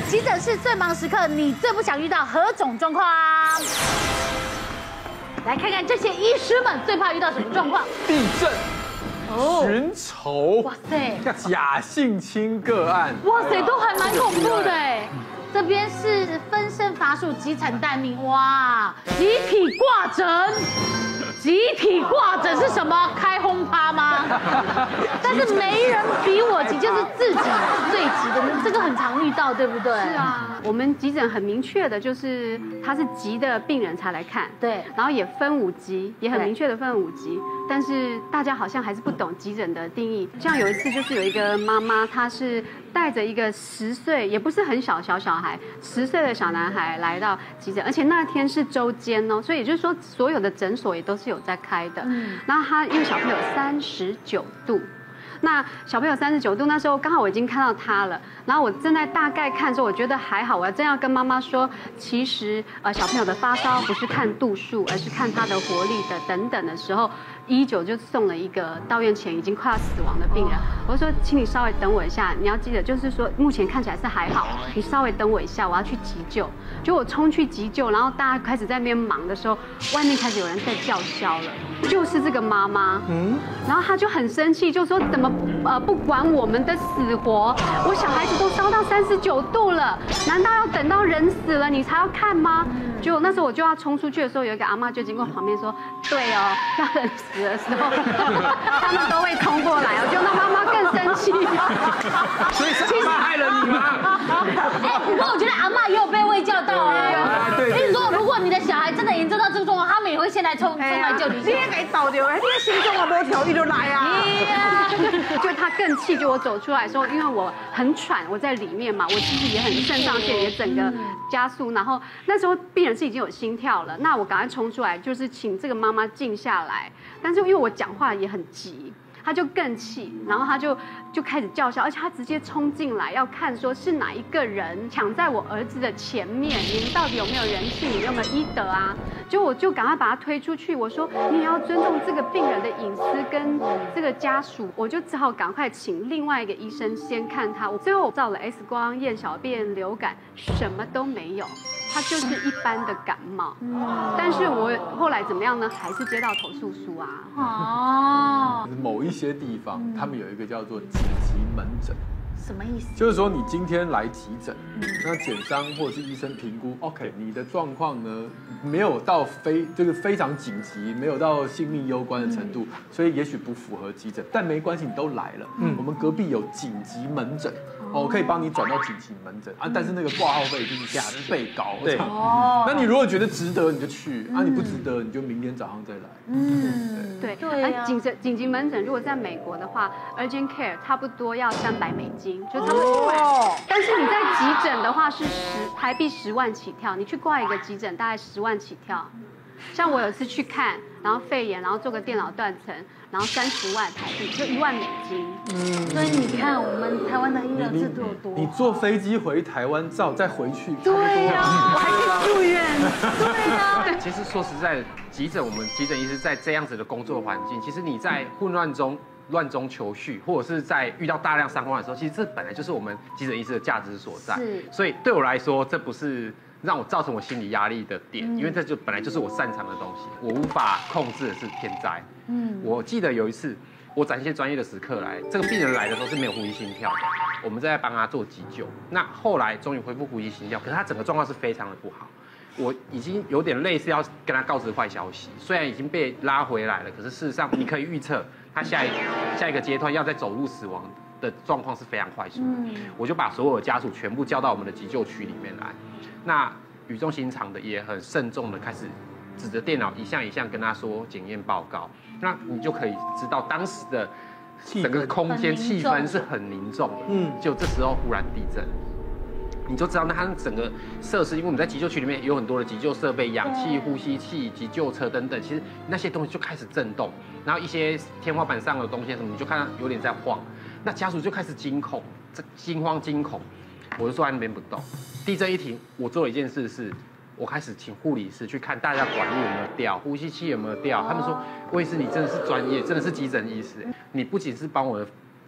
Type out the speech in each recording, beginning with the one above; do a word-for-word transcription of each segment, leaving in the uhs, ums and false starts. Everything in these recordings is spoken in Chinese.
急诊室最忙时刻，你最不想遇到何种状况？来看看这些医师们最怕遇到什么状况？ 地震、 哦， 寻仇， 哇塞， 假性侵个案， 哇塞，都还蛮恐怖的哎。这边是分身乏术、急产待命，哇，集体挂诊。集体挂诊是什么？开轰趴吗？但是没人比我急，就是自己最急的，这个很常遇到，对不对？ 是啊，我们急诊很明确的，就是他是急的病人才来看， 对， 然后也分五级，也很明确的分五级，但是大家好像还是不懂急诊的定义。像有一次就是有一个妈妈，她是带着一个十岁，也不是很小小小孩，十岁的小男孩来到急诊，而且那天是周间哦，所以也就是说所有的诊所也都是有在开的。嗯，然后他因为小朋友三十九度。那小朋友三十九度，那时候刚好我已经看到他了，然后我正在大概看的时候，我觉得还好，我正要跟妈妈说，其实呃小朋友的发烧不是看度数，而是看他的活力的等等的时候，一一九就送了一个到院前已经快要死亡的病人，我就说，请你稍微等我一下，你要记得就是说目前看起来是还好，你稍微等我一下，我要去急救。就我冲去急救，然后大家开始在那边忙的时候，外面开始有人在叫嚣了，就是这个妈妈，嗯，然后她就很生气，就说怎么呃不管我们的死活，我小孩子都烧到三十九度了，难道要等到人死了你才要看吗？结果那时候我就要冲出去的时候，有一个阿嬷就经过旁边说，对哦，要人死的时候，他们都会冲过来哦，就那妈妈更生气。 所以是阿嬷害了你吗？ 哎，不过我觉得阿嬷也有被卫教到哎。 对， 所以说，如果你的小孩真的严重到这个状况，他们也会先来冲冲来救你。 你也给导流，你的心中啊没调，你就来啊。 就他更气，就我走出来的时候，因为我很喘，我在里面嘛，我其实也很肾上腺也整个加速，然后那时候病人是已经有心跳了，那我赶快冲出来，就是请这个妈妈静下来，但是因为我讲话也很急。他就更气，然后他就就开始叫嚣，而且他直接冲进来要看说是哪一个人抢在我儿子的前面，你们到底有没有人性，你有没有医德啊？就我就赶快把他推出去，我说你也要尊重这个病人的隐私跟这个家属，我就只好赶快请另外一个医生先看他。最后我照了 X 光、验小便、流感，什么都没有。他就是一般的感冒，嗯，但是我后来怎么样呢？还是接到投诉书啊。 哦， 某一些地方，他们有一个叫做紧急门诊。 什么意思？ 就是说你今天来急诊，那检伤或者是医生评估 ，OK， 你的状况呢没有到非就是非常紧急，没有到性命攸关的程度，所以也许不符合急诊，但没关系，你都来了，嗯，我们隔壁有紧急门诊，哦，我可以帮你转到紧急门诊啊，但是那个挂号费就是十倍高，对，哦，那你如果觉得值得你就去，啊，你不值得你就明天早上再来， 嗯，对对， 对啊， 紧急紧急门诊如果在美国的话 ，urgent care 差不多要三百美金。就差不多，但是你在急诊的话是十台币十万起跳，你去挂一个急诊大概十万起跳。像我有一次去看，然后肺炎，然后做个电脑断层，然后三十万台币，就一万美金。 嗯，所以你看我们台湾的医疗制度有多好。 你坐飞机回台湾照再回去， 对呀，我还可以住院。 对呀。 其实说实在，急诊我们急诊医师在这样子的工作环境，其实你在混乱中。乱中求序，或者是在遇到大量伤患的时候，其实这本来就是我们急诊医师的价值所在。 是， 所以对我来说，这不是让我造成我心理压力的点，嗯、因为这就本来就是我擅长的东西，我无法控制的是天灾。嗯，我记得有一次，我展现专业的时刻来，这个病人来的时候是没有呼吸心跳的，我们在帮他做急救。那后来终于恢复呼吸心跳，可是他整个状况是非常的不好。我已经有点类似要跟他告知坏消息，虽然已经被拉回来了，可是事实上你可以预测他下一下一个阶段要再走入死亡的状况是非常快速的。嗯，我就把所有的家属全部叫到我们的急救区里面来，那语重心长的也很慎重的开始指着电脑一项一项跟他说检验报告，那你就可以知道当时的整个空间气氛是很凝重的。嗯，就这时候忽然地震。你就知道，那它整个设施，因为我们在急救区里面有很多的急救设备，氧气、呼吸器、急救车等等，其实那些东西就开始震动，然后一些天花板上的东西什么，你就看到有点在晃，那家属就开始惊恐，这惊慌惊恐，我就坐在那边不动。地震一停，我做了一件事是，我开始请护理师去看大家管路有没有掉，呼吸器有没有掉。他们说，魏医师你真的是专业，真的是急诊医师，你不仅是帮我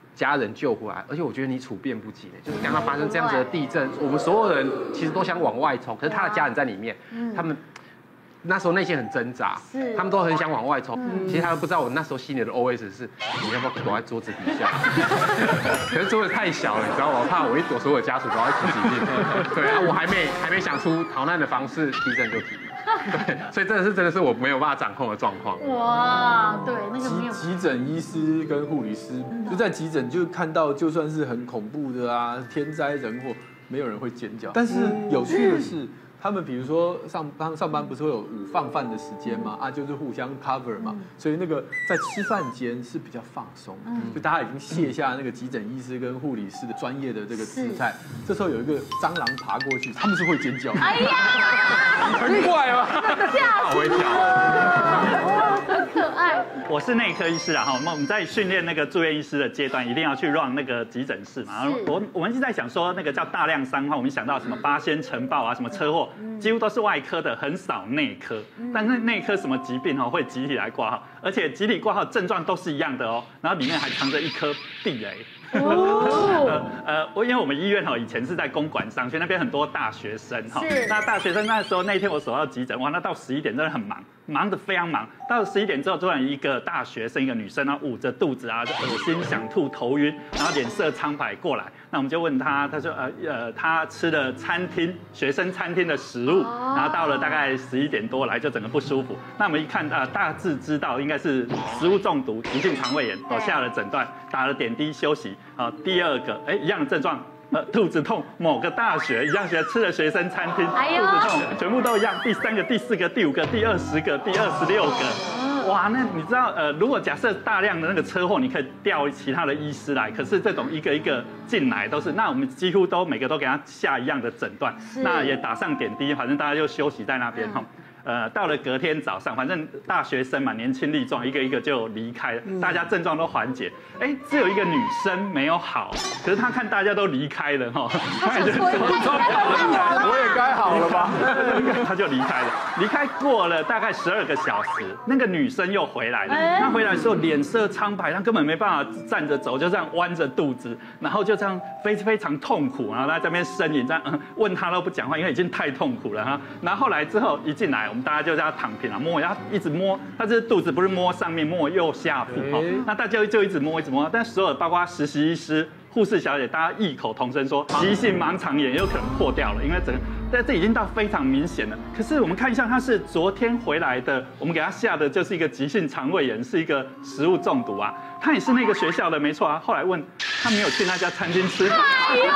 家人救回来，而且我觉得你处变不惊，就是刚刚发生这样子的地震，我们所有人其实都想往外冲，可是他的家人在里面，他们那时候内心很挣扎，他们都很想往外冲，其实他们不知道我那时候心里的 O S 是，你要不要躲在桌子底下？可是桌子太小了，你知道吗？我怕我一躲，所有家属都要一起挤进去。对啊，我还没还没想出逃难的方式，地震就停了。对，所以真的是真的是我没有办法掌控的状况。 哇，对，那个没有。 急诊医师跟护理师就在急诊就看到，就算是很恐怖的啊，天灾人祸，没有人会尖叫。但是有趣的是。他们比如说上班上班不是会有午放饭的时间嘛？啊，就是互相 cover 嘛，所以那个在吃饭间是比较放松，就大家已经卸下那个急诊医师跟护理师的专业的这个姿态。这时候有一个蟑螂爬过去，他们是会尖叫。哎呀，很怪吗？ 吓死我！ 很可爱。 我是内科医师啊，哈，我们在训练那个住院医师的阶段，一定要去 run 那个急诊室嘛。我我们一直在想说，那个叫大量伤患，我们想到什么八仙尘爆啊，什么车祸。几乎都是外科的，很少内科。但是内科什么疾病哦会集体来挂号，而且集体挂号症状都是一样的哦，然后里面还藏着一颗地雷。哦，呃，我因为我们医院哈以前是在公馆商圈那边很多大学生哈，那大学生那时候那天我守到急诊，哇，那到十一点真的很忙，忙得非常忙。到十一点之后，突然一个大学生一个女生，然后捂着肚子啊，就恶心想吐头晕，然后脸色苍白过来，那我们就问她，她说呃呃她吃了餐厅学生餐厅的食物，然后到了大概十一点多来就整个不舒服。那我们一看呃大致知道应该是食物中毒、急性肠胃炎，哦下了诊断，打了点滴休息。好，第二个，哎，一样的症状，呃，肚子痛，某个大学一样学吃了学生餐厅，肚子痛，全部都一样。第三个、第四个、第五个、第二十个、第二十六个，哇，那你知道，呃，如果假设大量的那个车祸，你可以调其他的医师来，可是这种一个一个进来都是，那我们几乎都每个都给他下一样的诊断，那也打上点滴，反正大家就休息在那边哈。呃，到了隔天早上，反正大学生嘛，年轻力壮，一个一个就离开了，大家症状都缓解。哎，只有一个女生没有好，可是她看大家都离开了哈，她也觉得我也该好了吧？ 她就离开了。离开过了大概十二个小时，那个女生又回来了。她回来的时候脸色苍白，她根本没办法站着走，就这样弯着肚子，然后就这样非非常痛苦，然后她在那边呻吟，这样、嗯、问她都不讲话，因为已经太痛苦了哈。然后后来之后一进来，我们大家就让他躺平了，摸，然后一直摸，他这肚子不是摸上面，摸右下腹哈，那大家就一直摸，一直摸，但所有包括实习医师、护士小姐，大家异口同声说，急性盲肠炎有可能破掉了，因为整个，但这已经到非常明显了。可是我们看一下，他是昨天回来的，我们给他下的就是一个急性肠胃炎，是一个食物中毒啊，他也是那个学校的，没错啊。后来问他没有去那家餐厅吃。哎呦！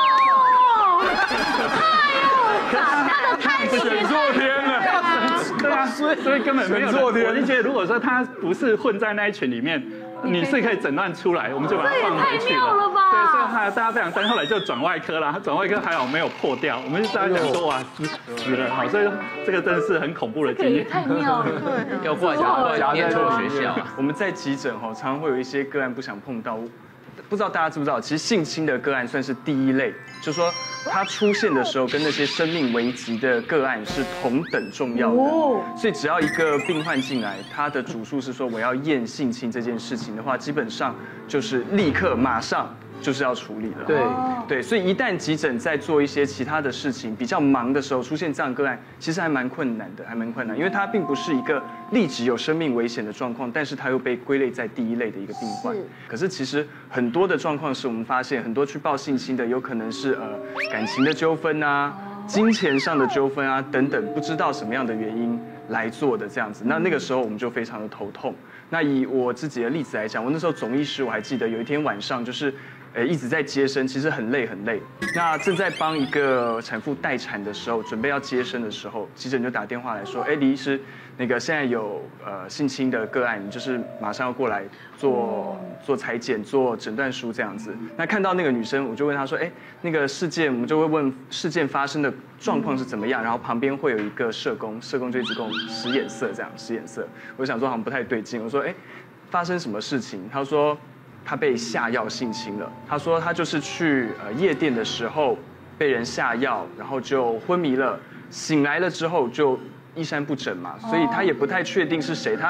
他的贪心选错天了。 对啊，所以所以根本没有。我就觉得，如果说他不是混在那一群里面，你是可以诊断出来，我们就把它放回去了。 太妙了吧？ 对，所以大家非常担心，后来就转外科啦。转外科还好没有破掉，我们就大家讲说哇死死了，好，所以这个真的是很恐怖的经验。 太妙了，对。 要过来讲，念错学校。 我们在急诊哈，常常会有一些个案不想碰到。不知道大家知不知道，其实性侵的个案算是第一类，就是说它出现的时候跟那些生命危急的个案是同等重要的。所以只要一个病患进来，他的主诉是说我要验性侵这件事情的话，基本上就是立刻马上就是要处理了。 对对，所以一旦急诊在做一些其他的事情比较忙的时候，出现这样的个案，其实还蛮困难的，还蛮困难，因为它并不是一个立即有生命危险的状况，但是它又被归类在第一类的一个病患。可是其实很多的状况是我们发现，很多去报性侵的，有可能是呃感情的纠纷啊、金钱上的纠纷啊等等，不知道什么样的原因来做的这样子。那那个时候我们就非常的头痛。那以我自己的例子来讲，我那时候总医师我还记得有一天晚上就是。呃，一直在接生，其实很累很累。那正在帮一个产妇待产的时候，准备要接生的时候，急诊就打电话来说，哎，李医师，那个现在有呃性侵的个案，你就是马上要过来做做裁剪、做诊断书这样子。那看到那个女生，我就问她说，哎，那个事件，我们就会问事件发生的状况是怎么样，然后旁边会有一个社工，社工就一直跟我使眼色，这样使眼色。我想说好像不太对劲，我说，哎，发生什么事情？他说。他被下药性侵了。他说他就是去呃夜店的时候被人下药，然后就昏迷了，醒来了之后就衣衫不整嘛，所以他也不太确定是谁。他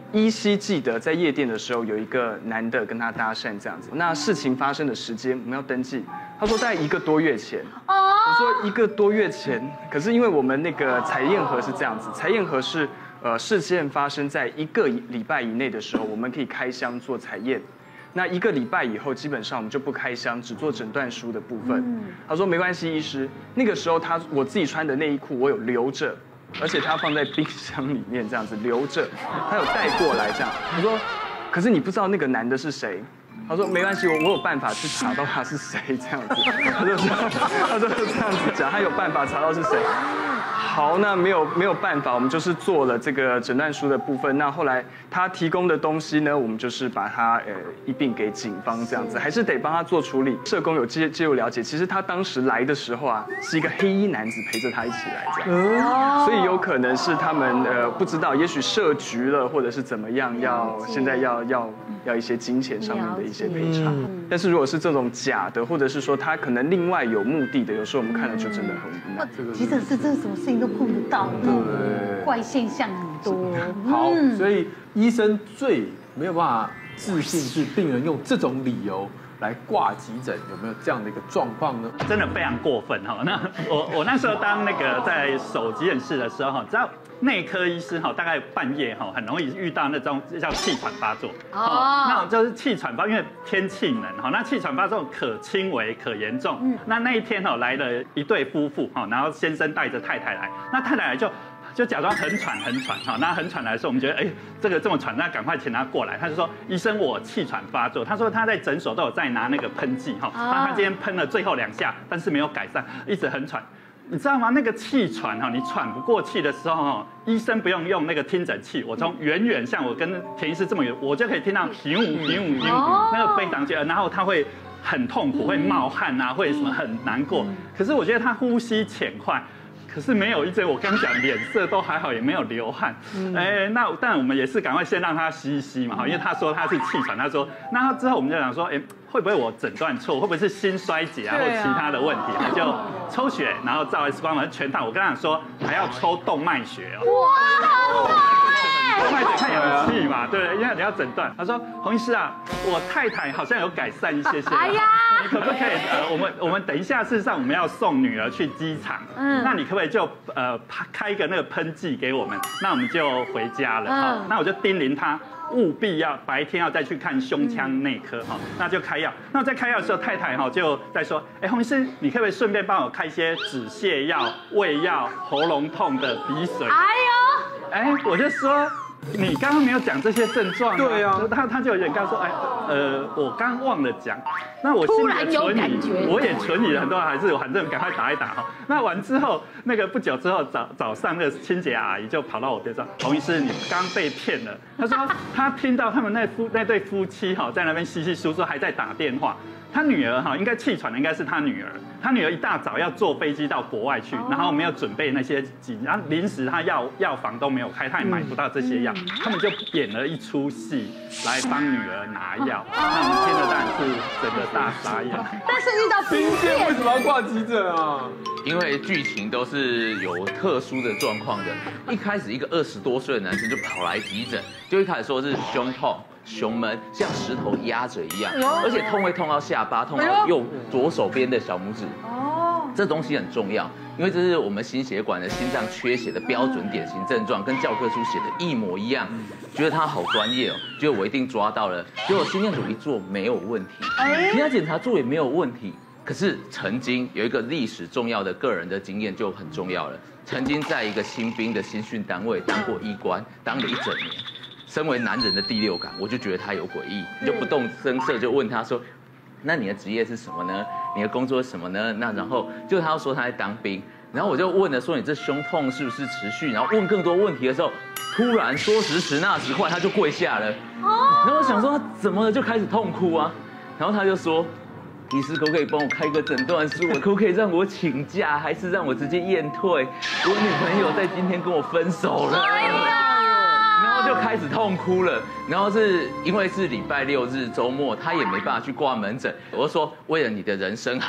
依稀记得在夜店的时候有一个男的跟他搭讪这样子。那事情发生的时间我们要登记，他说在一个多月前。哦，我说一个多月前，可是因为我们那个采验盒是这样子，采验盒是呃事件发生在一个礼拜以内的时候，我们可以开箱做采验。那一个礼拜以后，基本上我们就不开箱，只做诊断书的部分。嗯、他说没关系，医师，那个时候他我自己穿的内衣裤我有留着，而且他放在冰箱里面这样子留着，他有带过来这样。我说，可是你不知道那个男的是谁？他说没关系，我我有办法去查到他是谁这样子。他就他就这样子讲，他有办法查到是谁。好，那没有没有办法，我们就是做了这个诊断书的部分。那后来他提供的东西呢，我们就是把它呃一并给警方这样子，还是得帮他做处理。社工有介介入了解，其实他当时来的时候啊，是一个黑衣男子陪着他一起来这样，所以有可能是他们呃不知道，也许设局了，或者是怎么样，要现在要要要一些金钱上面的一些赔偿。但是如果是这种假的，或者是说他可能另外有目的的，有时候我们看了就真的很无奈。 急诊室真的什么事情都碰得到， 对， 怪现象很多。 好，所以医生最没有办法自信是病人用这种理由来挂急诊，有没有这样的一个状况呢？ 真的非常过分哈。那我我那时候当那个在守急诊室的时候哈，知道内科医师哈，大概半夜哈很容易遇到那种叫气喘发作。哦，那种就是气喘发，因为天气冷哈，那气喘发作可轻微可严重。嗯，那那一天哈来了一对夫妇哈，然后先生带着太太来，那太太来就。就假装很喘很喘哈，那很喘来的时候，我们觉得哎，这个这么喘，那赶快请他过来。他就说医生，我气喘发作。他说他在诊所都有在拿那个喷剂哈，那他今天喷了最后两下，但是没有改善，一直很喘。你知道吗？那个气喘哈，你喘不过气的时候哈，医生不用用那个听诊器，我从远远像我跟田医师这么远，我就可以听到咻咻咻，那个非常尖，然后他会很痛苦，会冒汗啊，会什么很难过。可是我觉得他呼吸浅快。可是没有一针，我刚讲脸色都还好，也没有流汗。哎，那但我们也是赶快先让他吸一吸嘛，因为他说他是气喘，他说那之后我们就想说，哎，会不会我诊断错，会不会是心衰竭啊，或其他的问题啊？就抽血，然后照 X 光，全套。我跟他说还要抽动脉血哦。哇，好棒哎！动脉血看氧气嘛，对，因为你要诊断。他说洪医师啊，我太太好像有改善一些些。哎呀，你可不可以呃，我们我们等一下，事实上我们要送女儿去机场，嗯，那你可不可以就呃开一个那个喷剂给我们，那我们就回家了。好，那我就叮咛他。务必要白天要再去看胸腔内科哈，那就开药。那在开药的时候，太太哈就在说，哎，洪医师，你可不可以顺便帮我开一些止泻药、胃药、喉咙痛的鼻水？哎呦，哎，我就说。你刚刚没有讲这些症状，对啊，他他就有点刚说，哎，呃，我刚忘了讲，那我心里存疑，我也存疑了很多，还是反正赶快打一打哈。那完之后，那个不久之后早早上那个清洁阿姨就跑到我边上，洪医师，你刚被骗了。他说他听到他们那夫那对夫妻哈在那边稀稀疏疏，还在打电话。他女儿哈应该气喘的应该是他女儿，他女儿一大早要坐飞机到国外去，然后没有准备那些紧，然后临时他药药房都没有开，他也买不到这些药，他们就演了一出戏来帮女儿拿药，那我们听了当然是整个大傻眼。 但是遇到今天为什么要挂急诊啊？ 因为剧情都是有特殊的状况的，一开始一个二十多岁的男生就跑来急诊，就一开始说是胸痛。胸闷，像石头压着一样，而且痛会痛到下巴，痛到右左手边的小拇指。哦，这东西很重要，因为这是我们心血管的心脏缺血的标准典型症状，跟教科书写的一模一样。觉得他好专业哦，觉得我一定抓到了。结果心电图一做没有问题，其他检查做也没有问题。可是曾经有一个历史重要的个人的经验就很重要了，曾经在一个新兵的新训单位当过医官，当了一整年。身为男人的第六感，我就觉得他有诡异，就不动声色就问他说：“那你的职业是什么呢？你的工作是什么呢？”那然后就他说他在当兵，然后我就问了说：“你这胸痛是不是持续？”然后问更多问题的时候，突然说时迟那时快，他就跪下了。然后我想说他怎么了，就开始痛哭啊。然后他就说：“医师可不可以帮我开个诊断书？可不可以让我请假，还是让我直接验退？我女朋友在今天跟我分手了。”然后就开始痛哭了，然后是因为是礼拜六日周末，他也没办法去挂门诊。我就说为了你的人生好，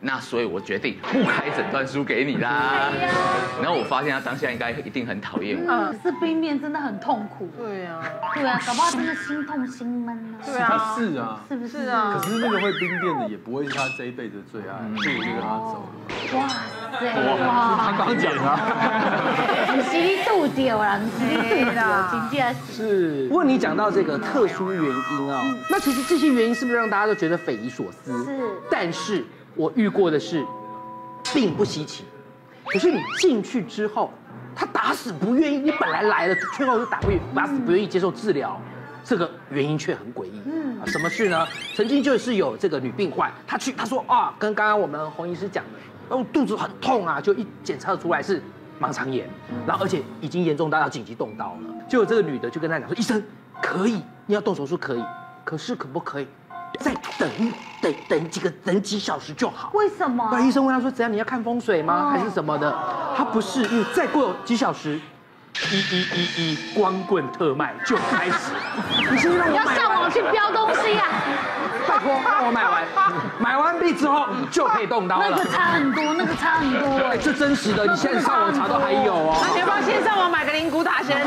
那所以我决定不开诊断书给你啦。然后我发现他当下应该一定很讨厌我。 嗯，可是冰面真的很痛苦。 对啊， 对啊，搞不好真的心痛心闷啊。 对啊， 是啊， 是不是啊可是那个会兵变的也不会是他这一辈子的最爱，所以我就跟他走了。 哇塞，哇， 他刚讲啊， 不是你肚掉啦，不是你肚掉，真正是。 是。不过你讲到这个特殊原因啊，那其实这些原因是不是让大家都觉得匪夷所思？ 是。 但是我遇过的是，并不稀奇。可是你进去之后，他打死不愿意，你本来来了，最后就打不打死不愿意接受治疗，这个原因却很诡异。嗯，什么事呢？曾经就是有这个女病患，她去，她说啊，跟刚刚我们洪医师讲的，然后肚子很痛啊，就一检测出来是盲肠炎，然后而且已经严重到要紧急动刀了。结果这个女的就跟他讲说，医生可以，你要动手术可以，可是可不可以再等等等几个等几小时就好？ 为什么？ 那医生问他说，怎样？你要看风水吗？还是什么的？他不是，因为再过几小时。一一一一光棍特卖就开始，你先让我要上网去标东西啊！ 拜托，让我买完，买完币之后就可以动刀了。 那个差很多，那个差很多哎，这真实的，你现在上网查都还有哦。 那你要不要先上网买个灵骨塔先？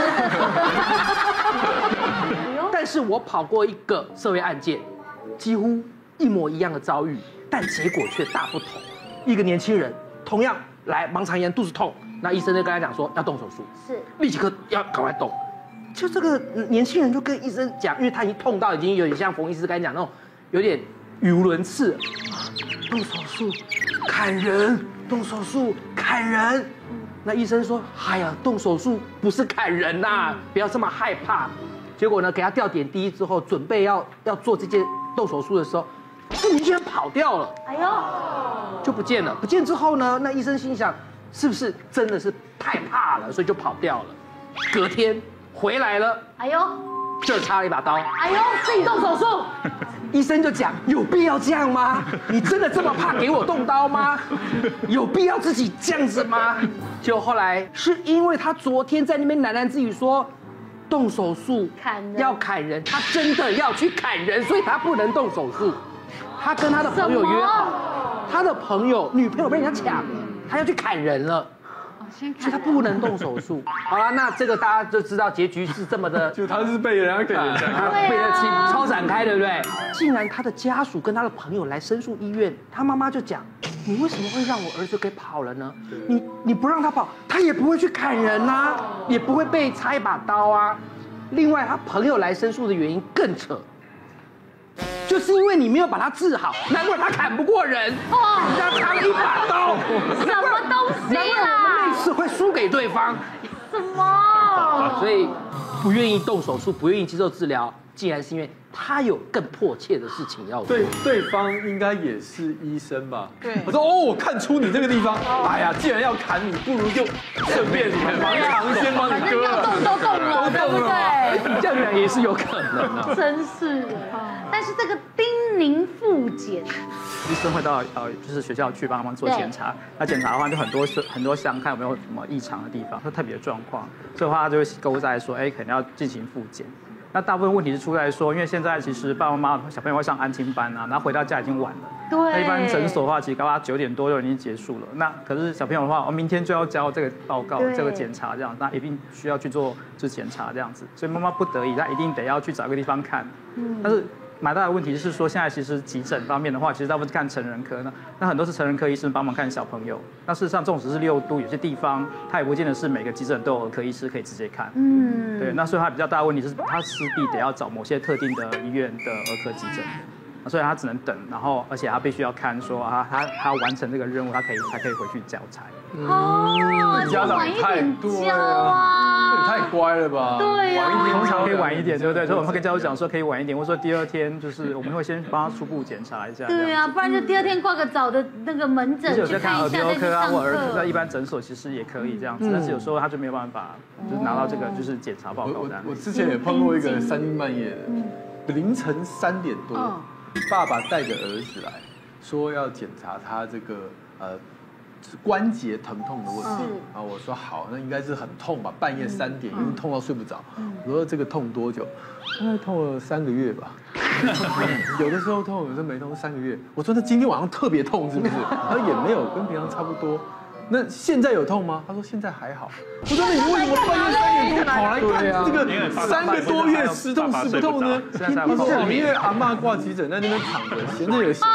但是我跑过一个社会案件，几乎一模一样的遭遇，但结果却大不同。一个年轻人同样来盲肠炎，肚子痛。那医生就跟他讲说要动手术， 是立即刻要赶快动。就这个年轻人就跟医生讲，因为他已经痛到已经有点像冯医师刚才讲那种有点语无伦次，动手术砍人，动手术砍人。那医生说，哎呀，动手术不是砍人呐，不要这么害怕。结果呢，给他吊点滴之后，准备要要做这件动手术的时候，这年轻人跑掉了， 哎呦， 就不见了。不见之后呢，那医生心想。是不是真的是太怕了，所以就跑掉了？隔天回来了， 哎呦， 这儿插了一把刀， 哎呦，自己动手术， 医生就讲有必要这样吗？你真的这么怕给我动刀吗？有必要自己这样子吗？就后来是因为他昨天在那边喃喃自语说，动手术砍人要砍人，他真的要去砍人，所以他不能动手术。他跟他的朋友约好，他的朋友女朋友被人家抢。他要去砍人了，所以他不能动手术。好了，那这个大家就知道结局是这么的， 就他是被人家给人家他被人家超展开，对不对？竟然他的家属跟他的朋友来申诉医院，他妈妈就讲：你为什么会让我儿子给跑了呢？你你不让他跑，他也不会去砍人呐，也不会被插一把刀啊。另外，他朋友来申诉的原因更扯。就是因为你没有把他治好，难怪他砍不过人，哦，人家插了一把刀， 什么东西啦？ 难怪我们那次会输给对方， 什么？ 所以不愿意动手术，不愿意接受治疗，竟然是因为他有更迫切的事情要做。 对，对方应该也是医生吧？ 对。 我说哦，我看出你这个地方，哎呀，既然要砍你，不如就顺便盲肠先帮你割了， 动都动了，对不对？ 这样讲也是有可能啊。 真是的。但是这个叮咛复检， 医生会到呃，就是学校去帮他们做检查。那检查的话，就很多很多项，看有没有什么异常的地方，或特别的状况。所以的话，他就会勾在说，哎，可能要进行复检。那大部分问题是出在说，因为现在其实爸爸妈妈小朋友会上安亲班啊，然后回到家已经晚了。 对。 那一般诊所的话，其实刚刚九点多就已经结束了。那可是小朋友的话，我明天就要交这个报告、这个检查这样，那一定需要去做就检查这样子。所以妈妈不得已，她一定得要去找一个地方看。嗯。但是蛮大的问题是说，现在其实急诊方面的话，其实大部分是看成人科呢，那很多是成人科医生帮忙看小朋友。那事实上，纵使是六都，有些地方它也不见得是每个急诊都有儿科医师可以直接看。嗯，对。那所以它比较大的问题是，他势必得要找某些特定的医院的儿科急诊。所以他只能等，然后而且他必须要看说啊，他他要完成这个任务，他可以才可以回去交差。 哦， 家长也太多啊，太乖了吧？ 对呀， 通常可以晚一点，对不对？所以我们会跟家长讲说可以晚一点，或者说第二天就是我们会先帮他初步检查一下。 对啊，不然就第二天挂个早的那个门诊去看一下再去上课。 在一般诊所其实也可以这样子，但是有时候他就没有办法，就是拿到这个就是检查报告单。 我之前也碰过一个三更半夜的，凌晨三点多。爸爸带着儿子来说要检查他这个呃关节疼痛的问题。然后我说好，那应该是很痛吧，半夜三点，因为痛到睡不着。我说这个痛多久？大概痛了三个月吧。有的时候痛，有的时候没痛，三个月。我说那今天晚上特别痛是不是？他说也没有，跟平常差不多。那现在有痛吗？他说现在还好。我说那你为什么半夜三点多跑来看这个三个多月时痛时不痛呢？他说因为阿嬷挂急诊在那边躺着，闲着也闲。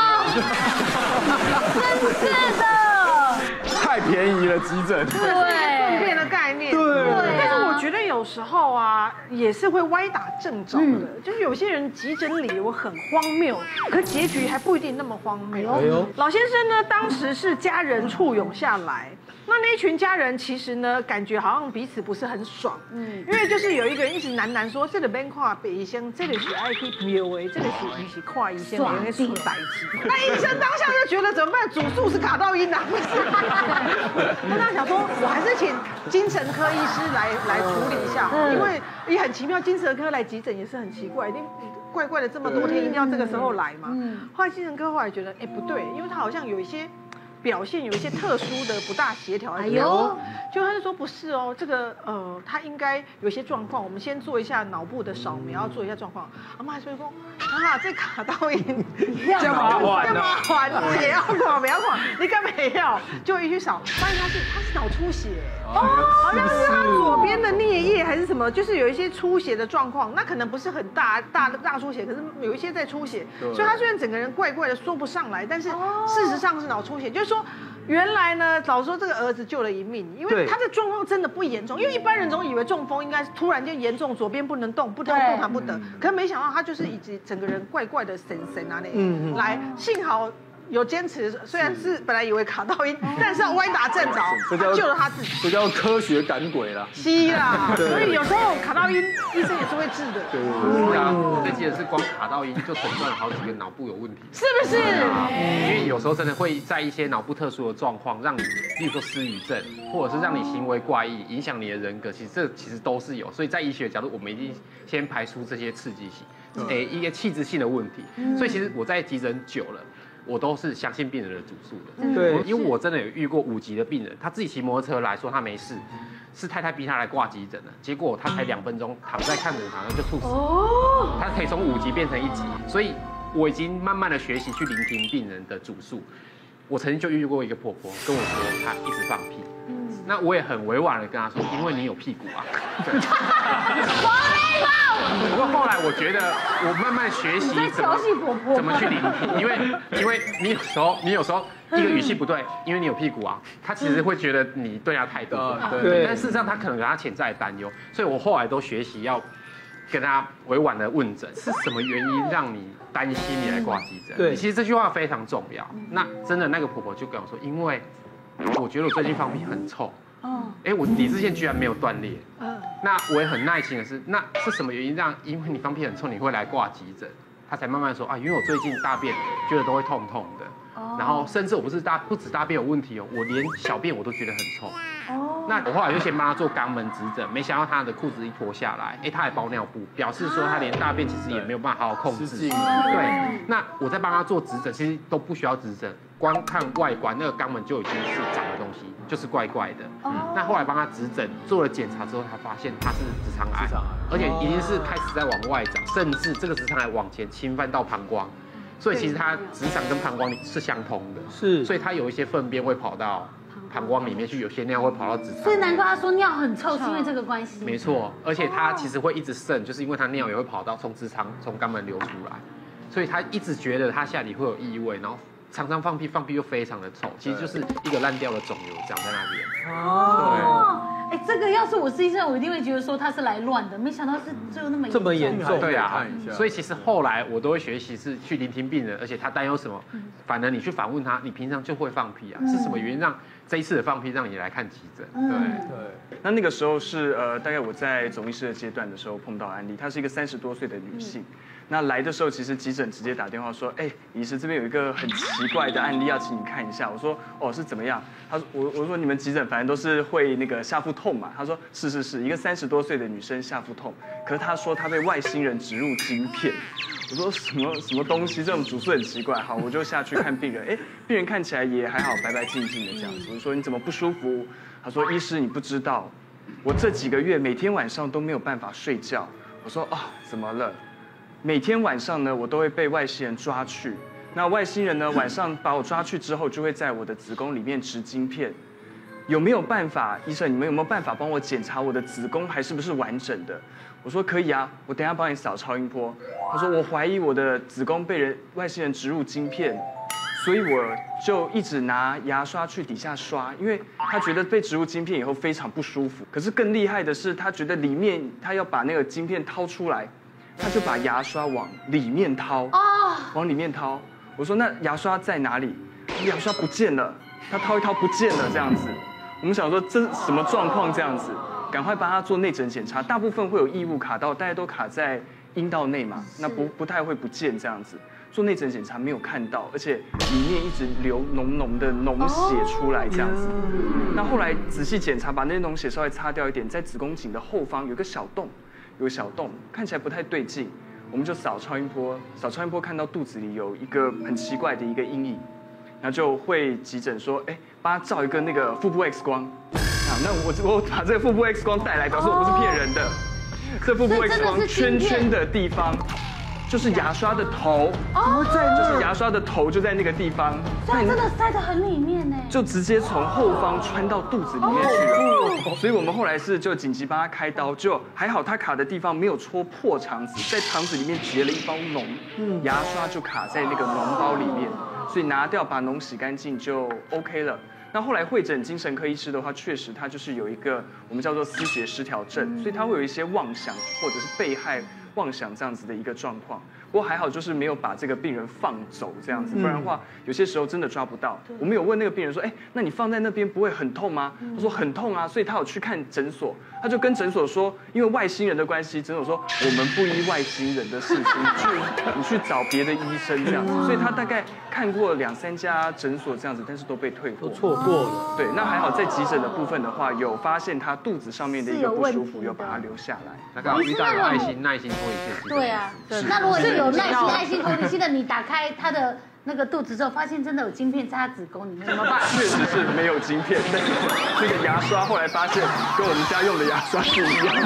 真是的。 太便宜了，急诊。 对， 顺便的概念。 对。 但是我觉得有时候啊，也是会歪打正着的。就是有些人急诊理由很荒谬，可结局还不一定那么荒谬。哎呦，老先生呢，当时是家人簇拥下来。那那一群家人其实呢，感觉好像彼此不是很爽，嗯，因为就是有一个人一直喃喃说，这里边看北医生，这里是 I P 标的，这里是你是看医生，因为出代志。那医生当下就觉得怎么办？主诉是卡到音啊，那他想说，我还是请精神科医师来来处理一下，因为也很奇妙，精神科来急诊也是很奇怪，一定怪怪的这么多天，一定要这个时候来嘛。后来精神科后来觉得，哎不对，因为他好像有一些。表现有一些特殊的不大协调，哎呦，就他就说不是哦，这个呃，他应该有一些状况，我们先做一下脑部的扫描，要做一下状况。阿妈还说啊，这卡到音， 这麻烦， 这麻烦，也要管，不要管，你干没要？就一去扫，发现他是他是脑出血，哦，好像是他左边的颞叶还是什么，就是有一些出血的状况，那可能不是很大大大出血，可是有一些在出血，所以他虽然整个人怪怪的说不上来，但是事实上是脑出血，就是说。原来呢，早说这个儿子救了一命，因为他的状况真的不严重，因为一般人总以为中风应该突然间严重，左边不能动，不动动弹不得，可是没想到他就是一直整个人怪怪的神神啊那，来幸好。有坚持，虽然是本来以为卡到音，但是要歪打正着，他救了他自己。 这叫科学赶鬼啦。 是啦，所以有时候卡到音，医生也是会治的。 对对对。啊，我记得是光卡到音就诊断了好几个脑部有问题。 是不是？ 因为有时候真的会在一些脑部特殊的状况，让你，例如说失语症，或者是让你行为怪异，影响你的人格，其实这其实都是有。所以在医学角度，我们一定先排除这些刺激性，诶，一些器质性的问题。所以其实我在急诊久了。我都是相信病人的主诉的，对，因为我真的有遇过五级的病人，他自己骑摩托车来说他没事，是太太逼他来挂急诊的，结果他才两分钟躺在看诊台上就猝死，哦，他可以从五级变成一级，所以我已经慢慢的学习去聆听病人的主诉。我曾经就遇过一个婆婆跟我说，她一直放屁，嗯，那我也很委婉的跟她说，因为你有屁股啊。不过后来我觉得，我慢慢学习怎么怎么去聆听，因为因为你有时候你有时候一个语气不对，因为你有屁股啊，他其实会觉得你对他态度不好，对，但事实上他可能有他潜在的担忧，所以我后来都学习要跟他委婉的问诊，是什么原因让你担心你来挂急诊？对，其实这句话非常重要。那真的那个婆婆就跟我说，因为我觉得我最近放屁很臭。哦，哎，我理智线居然没有断裂。嗯，那我也很耐心的是，那是什么原因让？因为你放屁很臭，你会来挂急诊？他才慢慢说啊，因为我最近大便觉得都会痛痛的，哦，然后甚至我不是大不止大便有问题哦，我连小便我都觉得很臭。哦，那我后来就先帮他做肛门指诊，没想到他的裤子一脱下来，哎，他还包尿布，表示说他连大便其实也没有办法好好控制。对，那我在帮他做直诊，其实都不需要直诊。光看外观，那个肛门就已经是长的东西，就是怪怪的。嗯，那后来帮他指诊，做了检查之后，他发现他是直肠癌，而且已经是开始在往外长，甚至这个直肠癌往前侵犯到膀胱，所以其实他直肠跟膀胱是相通的。是，所以他有一些粪便会跑到膀胱里面去，有些尿会跑到直肠。 所以难怪他说尿很臭，是因为这个关系。 没错，而且他其实会一直渗，就是因为他尿也会跑到从直肠从肛门流出来，所以他一直觉得他下体会有异味，然后。常常放屁，放屁又非常的臭，其实就是一个烂掉的肿瘤长在那边。 哦，哎，这个要是我是医生，我一定会觉得说他是来乱的，没想到是就那么这么严重。 对啊，所以其实后来我都会学习是去聆听病人，而且他担忧什么，反而你去反问他，你平常就会放屁啊，是什么原因让这一次的放屁让你来看急诊？对对。那那个时候是呃，大概我在总医师的阶段的时候碰到案例，她是一个三十多岁的女性。 那来的时候，其实急诊直接打电话说，哎，医师这边有一个很奇怪的案例要请你看一下。我说，哦，是怎么样？他说，我我说你们急诊反正都是会那个下腹痛嘛。他说，是是是，一个三十多岁的女生下腹痛，可是她说她被外星人植入晶片。我说什么什么东西？这种主诉很奇怪。好，我就下去看病人。哎，病人看起来也还好，白白净净的这样子。我说你怎么不舒服？他说，医师你不知道，我这几个月每天晚上都没有办法睡觉。我说啊，怎么了？每天晚上呢，我都会被外星人抓去。那外星人呢，晚上把我抓去之后，就会在我的子宫里面植晶片。有没有办法，医生，你们有没有办法帮我检查我的子宫还是不是完整的？我说可以啊，我等一下帮你扫超音波。他说我怀疑我的子宫被人外星人植入晶片，所以我就一直拿牙刷去底下刷，因为他觉得被植入晶片以后非常不舒服。可是更厉害的是，他觉得里面他要把那个晶片掏出来。他就把牙刷往里面掏，哦，往里面掏。我说那牙刷在哪里？牙刷不见了，他掏一掏不见了，这样子。我们想说这是什么状况？这样子，赶快帮他做内诊检查。大部分会有异物卡到，大家都卡在阴道内嘛，那不不太会不见这样子。做内诊检查没有看到，而且里面一直流浓浓的脓血出来这样子。那后来仔细检查，把那些脓血稍微擦掉一点，在子宫颈的后方有个小洞。有个小洞，看起来不太对劲，我们就扫超音波，扫超音波看到肚子里有一个很奇怪的一个阴影，然后就会急诊说，哎，帮他照一个那个腹部 X 光。啊，那我我把这个腹部 X 光带来，表示我不是骗人的。这腹部 X 光圈圈的地方，就是牙刷的头，哦，就是牙刷的头就在那个地方。 所以真的塞得很里面呢， 就直接从后方穿到肚子里面去了。所以我们后来是就紧急帮他开刀，就还好他卡的地方没有戳破肠子，在肠子里面结了一包脓，牙刷就卡在那个脓包里面，所以拿掉把脓洗干净就 OK 了。那后来会诊精神科医师的话，确实他就是有一个我们叫做思觉失调症，所以他会有一些妄想或者是被害妄想这样子的一个状况。不过还好，就是没有把这个病人放走这样子，不然的话，有些时候真的抓不到。我们有问那个病人说，哎，那你放在那边不会很痛吗？他说很痛啊，所以他有去看诊所，他就跟诊所说，因为外星人的关系，诊所说我们不依外星人的事情，你去你去找别的医生这样子。所以他大概看过两三家诊所这样子，但是都被退货， 都错过了。 对，那还好在急诊的部分的话，有发现他肚子上面的一个不舒服，有把它留下来。 那刚好遇到有爱心耐心脱离线。 对啊，那如果是有耐心爱心脱离线的，你打开他的那个肚子之后，发现真的有晶片在他子宫里面，怎么办？ 确实是没有晶片，但是那个牙刷后来发现跟我们家用的牙刷是一样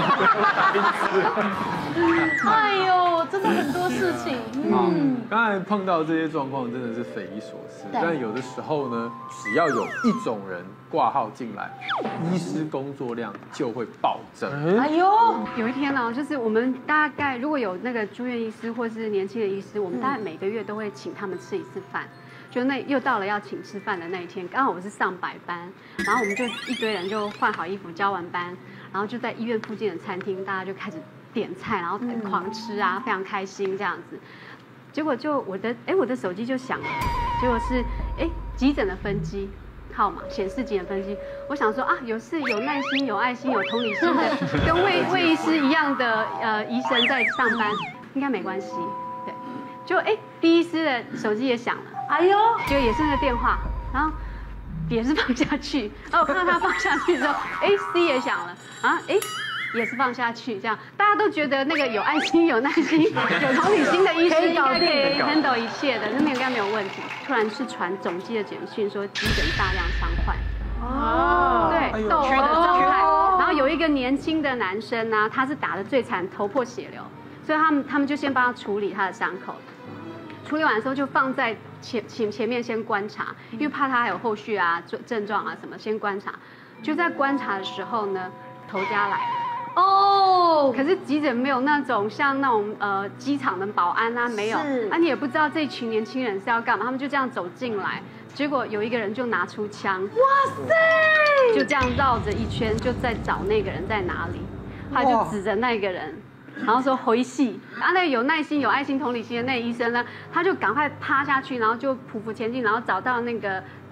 的。哎呦，真的很多事情。 嗯，刚才碰到这些状况真的是匪夷所思，但有的时候呢，只要有一种人挂号进来，医师工作量就会暴增。 哎呦，有一天呢，就是我们大概如果有那个住院医师或是年轻的医师，我们大概每个月都会请他们吃一次饭。就那又到了要请吃饭的那一天，刚好我是上白班，然后我们就一堆人就换好衣服交完班，然后就在医院附近的餐厅，大家就开始点菜，然后狂吃啊，非常开心这样子。结果就我的哎，我的手机就响了，结果是哎急诊的分机号码显示急诊分机。我想说啊，有是有耐心、有爱心、有同理心的，跟魏魏医师一样的呃医生在上班，应该没关系。对，就哎第一医师的手机也响了，哎呦，就也是那个电话，然后也是放下去，然后我看到他放下去之后，哎 C 也响了啊，哎。也是放下去，这样大家都觉得那个有爱心、有耐心、有同理心的医师应该可以 handle 一切的，那应该没有问题。突然是传总机的简讯说急诊大量伤患，哦，对，斗殴的状态。然后有一个年轻的男生呢，他是打得最惨，头破血流，所以他们他们就先帮他处理他的伤口，处理完的时候就放在前前前面先观察，因为怕他还有后续啊症状啊什么，先观察。就在观察的时候呢，头家来了。哦，可是急诊没有那种像那种呃机场的保安啊，没有，啊你也不知道这群年轻人是要干嘛，他们就这样走进来，结果有一个人就拿出枪，哇塞，就这样绕着一圈，就在找那个人在哪里，他就指着那个人，然后说回戏，然后那个有耐心、有爱心、同理心的那个医生呢，他就赶快趴下去，然后就匍匐前进，然后找到那个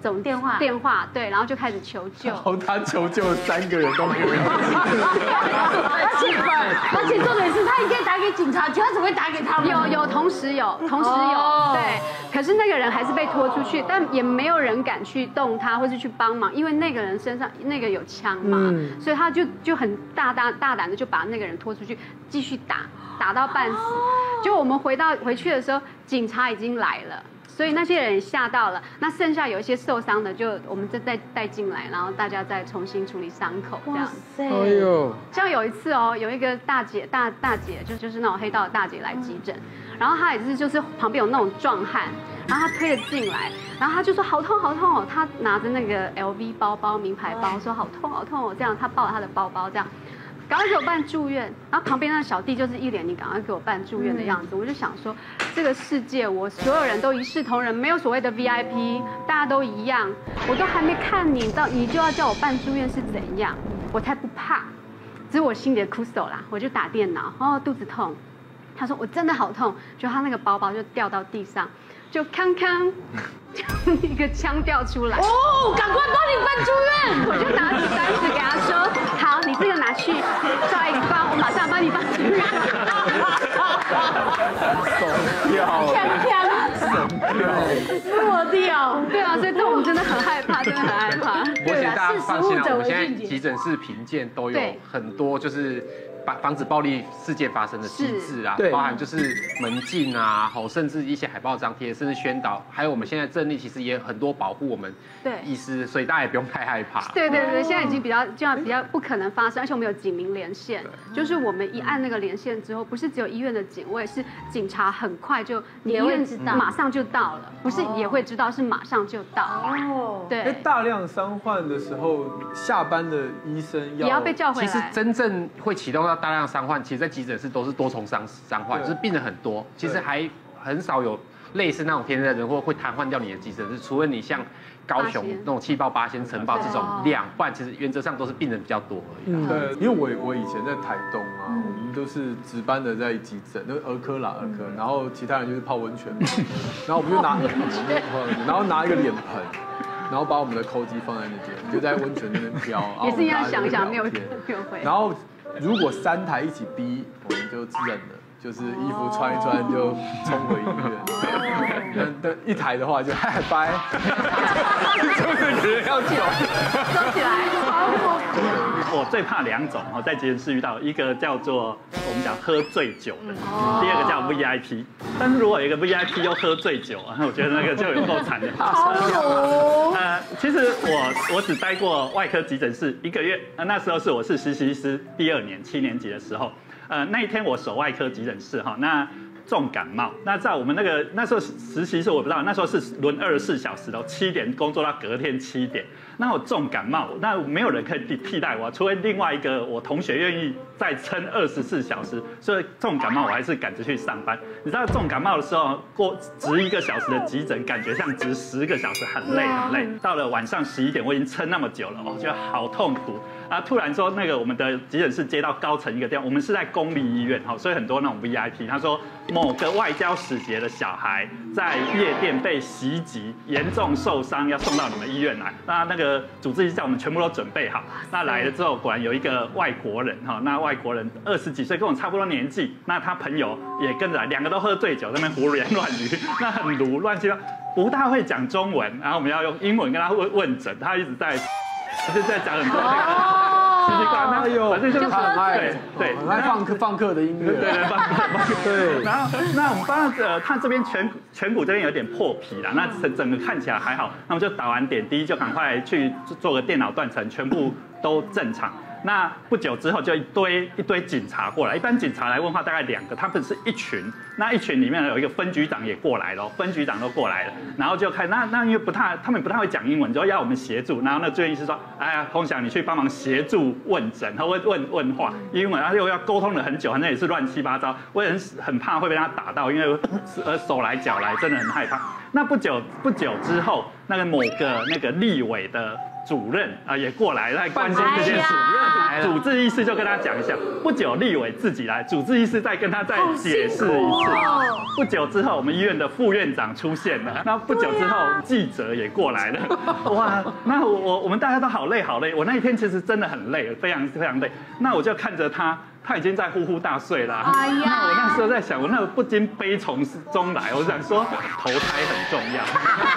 总电话电话，对，然后就开始求救。 然后他求救三个人都没有。 而且而且重点是他应该打给警察局，他怎么会打给他们？ 有有，同时有，同时有，对。可是那个人还是被拖出去，但也没有人敢去动他，或是去帮忙，因为那个人身上那个有枪嘛，所以他就就很大大大胆的就把那个人拖出去，继续打，打到半死。就我们回到回去的时候，警察已经来了。所以那些人吓到了，那剩下有一些受伤的，就我们再带带进来，然后大家再重新处理伤口这样。 哎呦， 像有一次哦，有一个大姐大大姐，就就是那种黑道的大姐来急诊，然后她也是就是旁边有那种壮汉，然后她推了进来，然后她就说好痛好痛哦，她拿着那个 L V 包包名牌包，说好痛好痛哦，这样她抱着她的包包这样。赶快给我办住院，然后旁边那小弟就是一脸你赶快给我办住院的样子，我就想说，这个世界我所有人都一视同仁，没有所谓的 V I P， 大家都一样，我都还没看你到，你就要叫我办住院是怎样？我才不怕，只是我心里的苦手啦，我就打电脑，哦肚子痛，他说我真的好痛，就他那个包包就掉到地上，就康康。一个枪掉出来哦，赶快帮你办住院！ 我就拿起单子给他说：“好，你这个拿去照 X 光，我马上帮你办住院。” 手掉， 落掉， 对啊，所以这我们真的很害怕，真的很害怕。 不过现在大家放心了，我们现在急诊室评鉴都有很多就是防防止暴力事件发生的机制啊，包含就是门禁啊，好，甚至一些海报张贴，甚至宣导，还有我们现在政令其实也很多保护我们医师，所以大家也不用太害怕。 对对对，现在已经比较这样比较不可能发生，而且我们有警民连线，就是我们一按那个连线之后，不是只有医院的警卫，是警察很快就医院马上就到了，不是也会知道，是马上就到。哦，对。 大量伤患的时候，下班的医生要也要被叫回来。 其实真正会启动到大量伤患，其实在急诊室都是多重伤伤患，就是病人很多，其实还很少有类似那种天灾人祸会瘫痪掉你的急诊室，除了你像高雄那种气爆八仙、尘爆这种量，不然其实原则上都是病人比较多而已。 对，因为我我以前在台东啊，我们都是值班的在急诊，那儿科啦儿科，然后其他人就是泡温泉，然后我们就拿，然后拿一个脸盆。然后把我们的扣机放在那边，就在温泉那边飘， 也是一样想想没有没有回。 然后如果三台一起逼，我们就认了，就是衣服穿一穿就冲回医院。那那一台的话就嗨拜，就是人要走， 收起来。 我最怕两种哦，在急诊室遇到，一个叫做我们讲喝醉酒的，第二个叫 V I P。但是如果有一个 V I P 又喝醉酒啊，我觉得那个就有够惨的。呃，其实我我只待过外科急诊室一个月，那时候是我是实习医师第二年七年级的时候，呃，那一天我守外科急诊室哈，那。重感冒，那在我们那个那时候实习时候我不知道，那时候是轮二十四小时的，七点工作到隔天七点。那我重感冒，那没有人可以替替代我，除非另外一个我同学愿意再撑二十四小时。所以重感冒我还是赶着去上班。你知道重感冒的时候过值一个小时的急诊，感觉像值十个小时，很累很累。到了晚上十一点，我已经撑那么久了，我觉得好痛苦。啊！突然说那个我们的急诊室接到高层一个电话，我们是在公立医院，好，所以很多那种 V I P。他说某个外交使节的小孩在夜店被袭击，严重受伤，要送到你们医院来。那那个主治医师叫我们全部都准备好。那来了之后，果然有一个外国人哈，那外国人二十几岁，跟我差不多年纪，那他朋友也跟着来，两个都喝醉酒，在那边胡言乱语，那很鲁乱七八糟，不大会讲中文，然后我们要用英文跟他问问诊，他一直在。就是在讲很多那个奇奇怪怪，反正就是很爱， 对对， 很爱放课放课的音乐， 对对放课放课，对。然后那我们帮呃，他这边颧颧骨这边有点破皮啦，那整整个看起来还好，那我们就打完点滴，就赶快去做个电脑断层，全部都正常。那不久之后就一堆一堆警察过来，一般警察来问话大概两个，他们是一群，那一群里面有一个分局长也过来了，分局长都过来了，然后就看那那因为不太他们不太会讲英文，就要我们协助，然后那住院医师说，哎呀，洪翔你去帮忙协助问诊，然后问问问话英文，然后又要沟通了很久，反正也是乱七八糟，我也很很怕会被他打到，因为呃手来脚来，真的很害怕。那不久不久之后，那个某个那个立委的主任啊也过来来关心这件事。主治医师就跟他讲一下，不久立委自己来，主治医师再跟他再解释一次。不久之后，我们医院的副院长出现了，那不久之后记者也过来了。哇，那我我们大家都好累好累，我那一天其实真的很累，非常非常累。那我就看着他。他已经在呼呼大睡了。哎呀！那我那时候在想，我那个不禁悲从中来，我想说投胎很重要。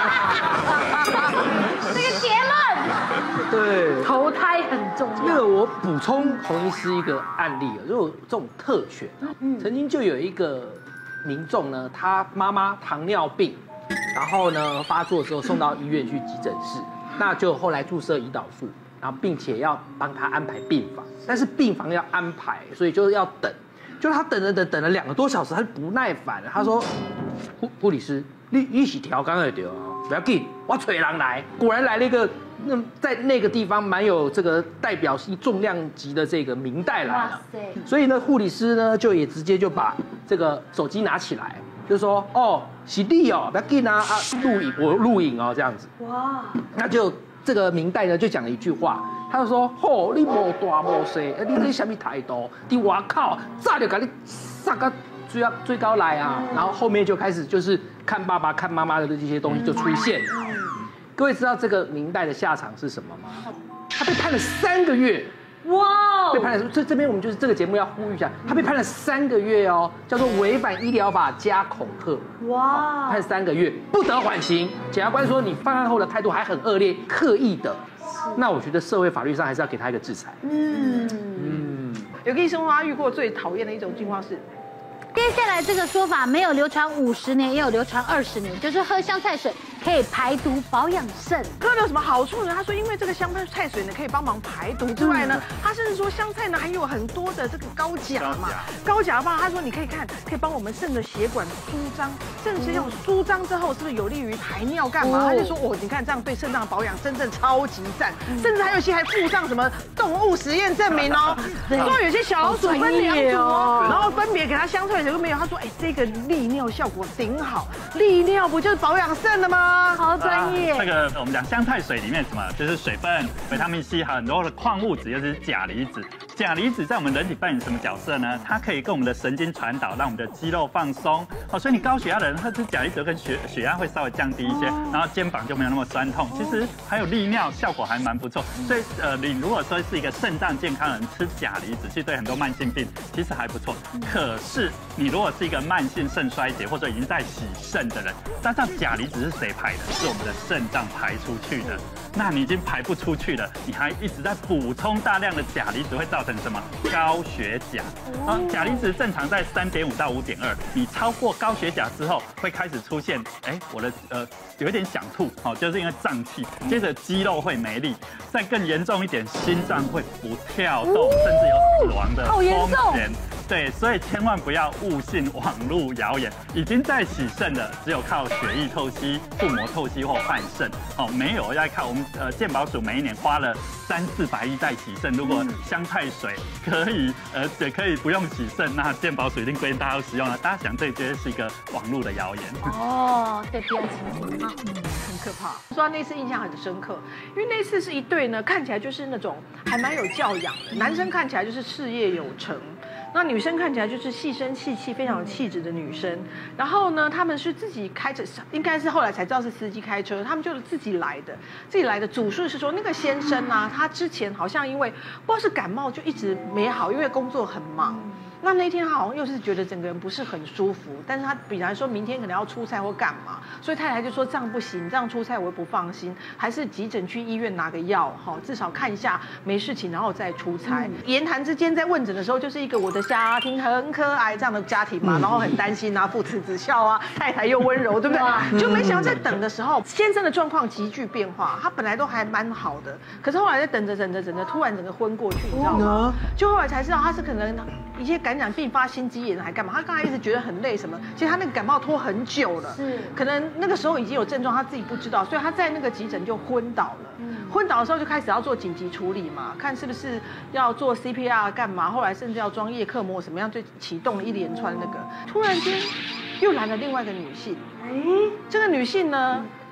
这个结论。 对， 投胎很重要。 那个我补充洪医师一个案例啊，如果这种特权，曾经就有一个民众呢，他妈妈糖尿病，然后呢发作的时候送到医院去急诊室，那就后来注射胰岛素。然后并且要帮他安排病房，但是病房要安排，所以就是要等。就他等了等等了两个多小时，他就不耐烦了。他说：“护护理师，你你是调缸的对啊，不要紧，我找人来。”果然来了一个，那在那个地方蛮有这个代表性重量级的这个明代来了。所以呢，护理师呢就也直接就把这个手机拿起来，就说：“哦，是你哦，不要紧啊啊，录影我录影哦这样子。”哇，那就。这个明代呢就讲了一句话，他就说：“吼、哦，你无大无小，你这什么态度？你外靠，早就给你杀个最最高来啊！”然后后面就开始就是看爸爸看妈妈的这些东西就出现。各位知道这个明代的下场是什么吗？他被判了三个月。哇！被判了，这这边我们就是这个节目要呼吁一下，他被判了三个月哦，叫做违反医疗法加恐吓。哇！判三个月，不得缓刑。检察官说你犯案后的态度还很恶劣，刻意的。那我觉得社会法律上还是要给他一个制裁。嗯嗯。有个医生说他遇过最讨厌的一种情况是。 接下来这个说法没有流传五十年，也有流传二十年，就是喝香菜水可以排毒保养肾。 喝了有什么好处呢？他说，因为这个香菜水呢可以帮忙排毒之外呢，他甚至说香菜呢还有很多的这个高钾嘛。高钾的话，他说你可以看，可以帮我们肾的血管舒张，肾是用舒张之后，是不是有利于排尿干嘛？他就说哦，你看这样对肾脏的保养真正超级赞，甚至还有些还附上什么动物实验证明哦，说有些小老鼠分两组哦，然后分别给它香菜水。有没有？他说：“哎，这个利尿效果顶好，利尿不就是保养肾的吗？好专业。 这个我们讲香菜水里面什么，就是水分、维他命 C， 还有很多的矿物质，尤其是钾离子。钾离子在我们人体扮演什么角色呢？它可以跟我们的神经传导，让我们的肌肉放松。哦，所以你高血压的人，他吃钾离子跟血血压会稍微降低一些，然后肩膀就没有那么酸痛。其实还有利尿效果还蛮不错。所以呃，你如果说是一个肾脏健康人，吃钾离子，其实对很多慢性病其实还不错。可是你如果是一个慢性肾衰竭或者已经在洗肾的人，那这样钾离子是谁排的？是我们的肾脏排出去的。那你已经排不出去了，你还一直在补充大量的钾离子，会造成什么？高血钾。啊，钾离子正常在三点五到五点二，你超过高血钾之后，会开始出现，哎，我的呃有一点想吐，哦，就是因为胀气，接着肌肉会没力，再更严重一点，心脏会不跳动，甚至有死亡的风险。对，所以千万不要误信网络谣言。已经在洗肾的，只有靠血液透析、腹膜透析或换肾，哦，没有要靠我们呃健保署每一年花了三四百亿在洗肾。如果香菜水可以呃也可以不用洗肾，那健保署一定规定大家都使用了。大家想这绝对是一个网络的谣言。 哦，对，不要轻信啊， 嗯，很可怕。说到那次印象很深刻，因为那次是一对呢，看起来就是那种还蛮有教养的，男生看起来就是事业有成。那女生看起来就是细声细气、非常有气质的女生。然后呢，他们是自己开着，应该是后来才知道是司机开车，他们就是自己来的。自己来的主诉是说，那个先生啊，他之前好像因为不知道是感冒，就一直没好，因为工作很忙。那那天他好像又是觉得整个人不是很舒服，但是他比方说明天可能要出差或干嘛，所以太太就说这样不行，这样出差我会不放心，还是急诊去医院拿个药，哈，至少看一下没事情，然后再出差。嗯、言谈之间在问诊的时候，就是一个我的家庭很可爱这样的家庭嘛，然后很担心啊，父慈子孝啊，太太又温柔，对不对？就没想到在等的时候，先生的状况急剧变化，他本来都还蛮好的，可是后来在等着等着等着，突然整个昏过去，你知道吗？就后来才知道他是可能一些感染并发心肌炎还干嘛？他刚才一直觉得很累什么，其实他那个感冒拖很久了，是可能那个时候已经有症状，他自己不知道，所以他在那个急诊就昏倒了。嗯、昏倒的时候就开始要做紧急处理嘛，看是不是要做 C P R 干嘛，后来甚至要装叶克膜什么样，就启动了一连串那个。突然间又来了另外一个女性，哎，这个女性呢？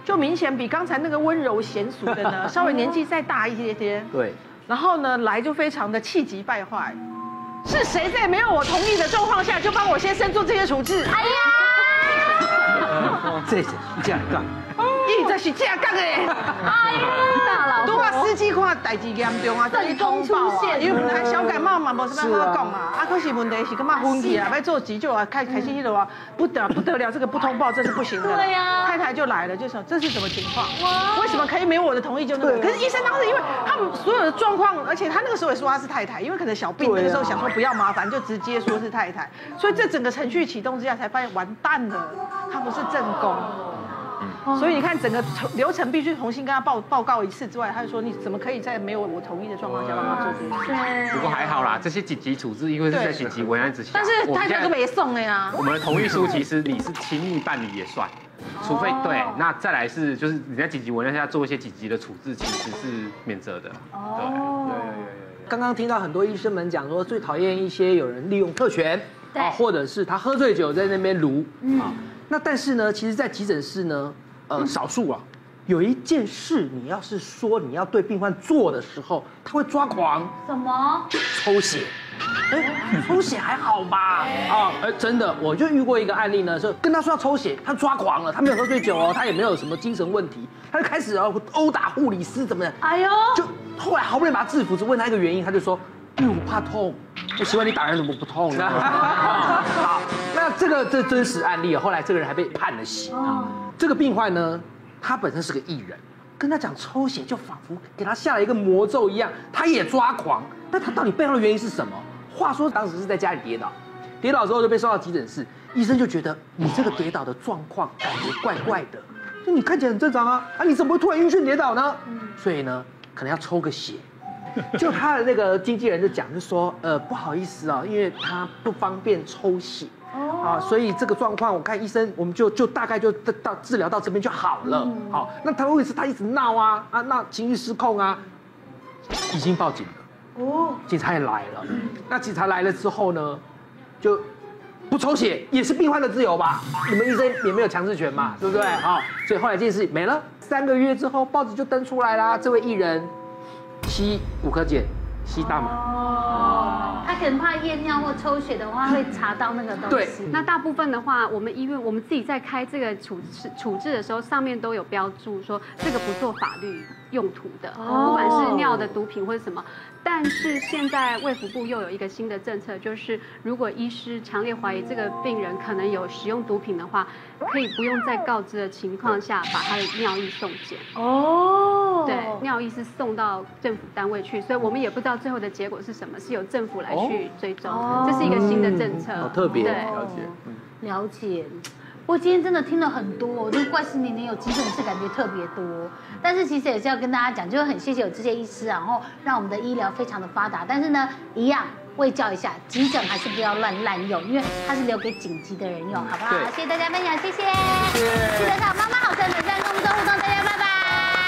就明显比刚才那个温柔娴熟的呢，稍微年纪再大一些些。 对， 然后呢，来就非常的气急败坏。是谁在没有我同意的状况下就帮我先生做这些处置？哎呀，这是这样干。 伊就是这样的，哎呀，大老婆， 都把司机看代志严重啊，等于通报啊，因为本来小感冒嘛，无什么好讲啊，啊，可是问题是干嘛昏去啊，要做急救啊，开开心心的话，不得不得了，这个不通报这是不行的。 对呀， 太太就来了，就说这是什么情况？为什么可以没有我的同意就那个？可是医生当时因为他们所有的状况，而且他那个时候也说他是太太，因为可能小病那个时候想说不要麻烦，就直接说是太太，所以这整个程序启动之下才发现完蛋了，他不是正宫。所以你看，整个流程必须重新跟他报报告一次之外，他就说你怎么可以在没有我同意的状况下帮他做这些事？ 不过还好啦，这些紧急处置因为是在紧急危难之下， 但是太太都没送了呀。 我们的同意书其实你是亲密伴侣也算，除非对，那再来是就是你在紧急危难下做一些紧急的处置，其实是免责的。 哦，对对对对。刚刚听到很多医生们讲说，最讨厌一些有人利用特权，啊，或者是他喝醉酒在那边撸啊。那但是呢，其实，在急诊室呢。呃，少数啊，有一件事，你要是说你要对病患做的时候，他会抓狂。 什么？ 抽血。哎，抽血还好吧？啊，哎，真的，我就遇过一个案例呢，是跟他说要抽血，他抓狂了，他没有喝醉酒哦，他也没有什么精神问题，他就开始哦殴打护理师，怎么样？ 哎呦， 就后来好不容易把他制服，只问他一个原因，他就说，因为我怕痛。我希望你打人怎么不痛呢？好，那这个这真实案例，后来这个人还被判了刑啊。这个病患呢，他本身是个艺人，跟他讲抽血，就仿佛给他下了一个魔咒一样，他也抓狂。但他到底背后的原因是什么？话说当时是在家里跌倒，跌倒之后就被送到急诊室，医生就觉得你这个跌倒的状况感觉怪怪的，就你看起来很正常啊，啊你怎么会突然晕眩跌倒呢？所以呢，可能要抽个血。就他的那个经纪人就讲，就说呃不好意思啊，因为他不方便抽血。啊，所以这个状况，我看医生，我们就就大概就到治疗到这边就好了。好，那他为什么他一直闹啊啊，那情绪失控啊，已经报警了。哦，警察也来了。那警察来了之后呢，就不抽血也是病患的自由吧？你们医生也没有强制权嘛，对不对？啊，所以后来这件事没了。三个月之后，报纸就登出来啦，这位艺人吸五颗碱，吸大麻。 哦，他可能怕验尿或抽血的话会查到那个东西。 对，那大部分的话，我们医院我们自己在开这个处置处置的时候，上面都有标注说这个不做法律用途的，不管是尿的毒品或者什么。但是现在卫福部又有一个新的政策，就是如果医师强烈怀疑这个病人可能有使用毒品的话，可以不用在告知的情况下把他的尿液送检。哦，对，尿液是送到政府单位去，所以我们也不知道最后的结果是什么，是由政府来去追踪。这是一个新的政策， 好特别， 对， 了解， 了解。不过今天真的听了很多，我这个怪事年年有急诊室感觉特别多，但是其实也是要跟大家讲，就是很谢谢有这些医师，然后让我们的医疗非常的发达。但是呢，一样卫教一下，急诊还是不要乱滥用，因为它是留给紧急的人用，好不好？谢谢大家分享，谢谢。记得看妈妈好生每站跟我们做互动，大家拜拜。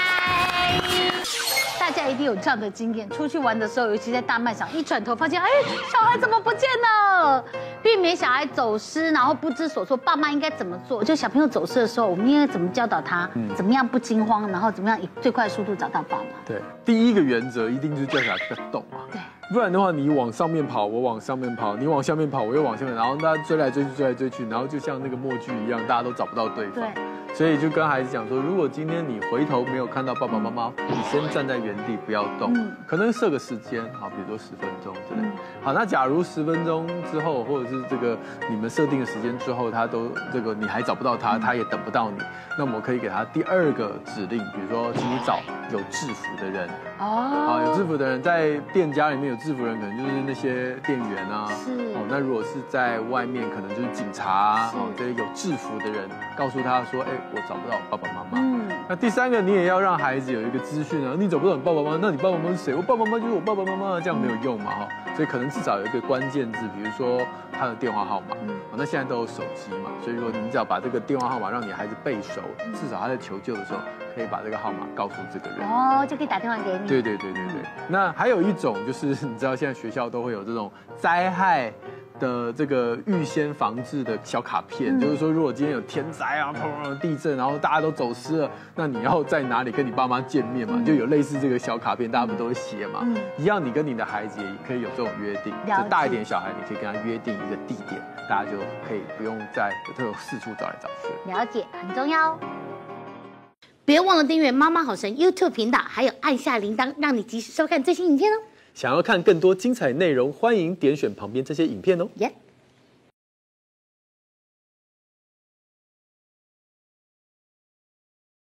大家一定有这样的经验，出去玩的时候，尤其在大卖场，一转头发现，哎，小孩怎么不见了？避免小孩走失，然后不知所措，爸妈应该怎么做？就小朋友走失的时候，我们应该怎么教导他？嗯，怎么样不惊慌，然后怎么样以最快的速度找到爸妈？ 对，第一个原则一定就是叫小孩不要动嘛。 对。 不然的话，你往上面跑，我往上面跑，你往下面跑，我又往下面，然后大家追来追去，追来追去，然后就像那个默剧一样，大家都找不到对方。对。所以就跟孩子讲说，如果今天你回头没有看到爸爸妈妈，你先站在原地不要动，嗯、可能设个时间，好，比如说十分钟之类。嗯、好，那假如十分钟之后，或者是这个你们设定的时间之后，他都这个你还找不到他，他也等不到你，那我给他第二个指令，比如说，请你找有制服的人。哦。啊，有制服的人在店家里面有制服人，可能就是那些店员啊。是。哦，那如果是在外面，可能就是警察啊，哦，这些有制服的人，告诉他说，哎。我找不到爸爸妈妈。嗯，那第三个你也要让孩子有一个资讯啊，你找不到你爸爸妈妈，那你爸爸妈妈是谁？我爸爸妈妈就是我爸爸妈妈，这样没有用嘛哈。所以可能至少有一个关键字，比如说他的电话号码。嗯，那现在都有手机嘛，所以如果你只要把这个电话号码让你孩子背熟，至少他在求救的时候可以把这个号码告诉这个人。 哦，就可以打电话给你。 对对对对对。那还有一种就是你知道现在学校都会有这种灾害的这个预先防治的小卡片，嗯、就是说，如果今天有天灾啊、砰地震，然后大家都走失了，那你要在哪里跟你爸妈见面嘛？嗯、就有类似这个小卡片，大家不都会写嘛？嗯、一样，你跟你的孩子也可以有这种约定。就大一点小孩，你可以跟他约定一个地点，大家就可以不用再这种四处找来找去。 了解很重要哦。别忘了订阅妈妈好神 YouTube 频道，还有按下铃铛，让你及时收看最新影片哦。 想要看更多精彩内容，欢迎点选旁边这些影片哦。 耶、yeah